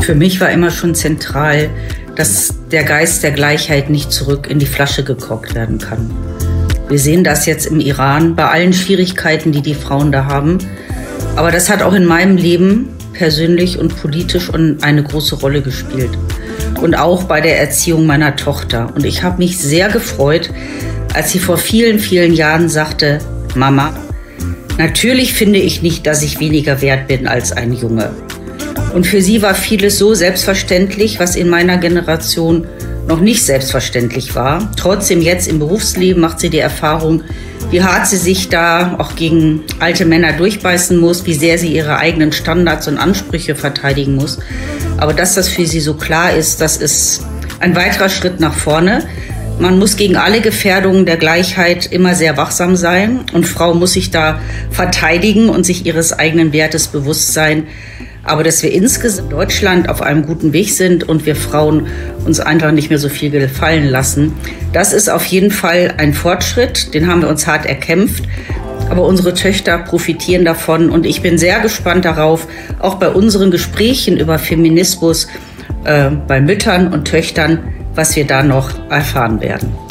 Für mich war immer schon zentral, dass der Geist der Gleichheit nicht zurück in die Flasche gekocht werden kann. Wir sehen das jetzt im Iran bei allen Schwierigkeiten, die die Frauen da haben. Aber das hat auch in meinem Leben persönlich und politisch eine große Rolle gespielt. Und auch bei der Erziehung meiner Tochter. Und ich habe mich sehr gefreut, als sie vor vielen, vielen Jahren sagte, Mama, natürlich finde ich nicht, dass ich weniger wert bin als ein Junge. Und für sie war vieles so selbstverständlich, was in meiner Generation noch nicht selbstverständlich war. Trotzdem jetzt im Berufsleben macht sie die Erfahrung, wie hart sie sich da auch gegen alte Männer durchbeißen muss, wie sehr sie ihre eigenen Standards und Ansprüche verteidigen muss. Aber dass das für sie so klar ist, das ist ein weiterer Schritt nach vorne. Man muss gegen alle Gefährdungen der Gleichheit immer sehr wachsam sein. Und Frau muss sich da verteidigen und sich ihres eigenen Wertes bewusst sein. Aber dass wir insgesamt in Deutschland auf einem guten Weg sind und wir Frauen uns einfach nicht mehr so viel gefallen lassen, das ist auf jeden Fall ein Fortschritt. Den haben wir uns hart erkämpft. Aber unsere Töchter profitieren davon. Und ich bin sehr gespannt darauf, auch bei unseren Gesprächen über Feminismus bei Müttern und Töchtern, was wir da noch erfahren werden.